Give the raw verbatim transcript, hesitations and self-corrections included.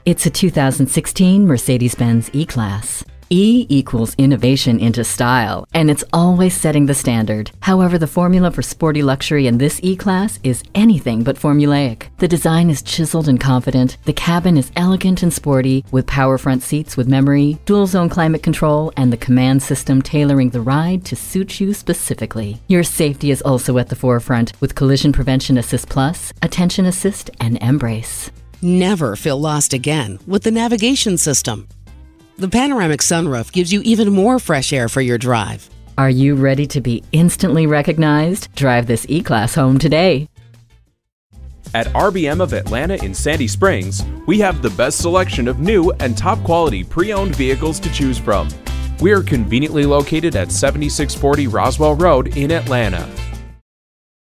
It's a two thousand sixteen Mercedes-Benz E-Class. E equals innovation into style, and it's always setting the standard. However, the formula for sporty luxury in this E-Class is anything but formulaic. The design is chiseled and confident, the cabin is elegant and sporty, with power front seats with memory, dual-zone climate control, and the command system tailoring the ride to suit you specifically. Your safety is also at the forefront, with Collision Prevention Assist Plus, Attention Assist, and Embrace. Never feel lost again with the navigation system. The panoramic sunroof gives you even more fresh air for your drive. Are you ready to be instantly recognized? Drive this E-Class home today. At R B M of Atlanta in Sandy Springs, we have the best selection of new and top quality pre-owned vehicles to choose from. We are conveniently located at seventy-six forty Roswell Road in Atlanta.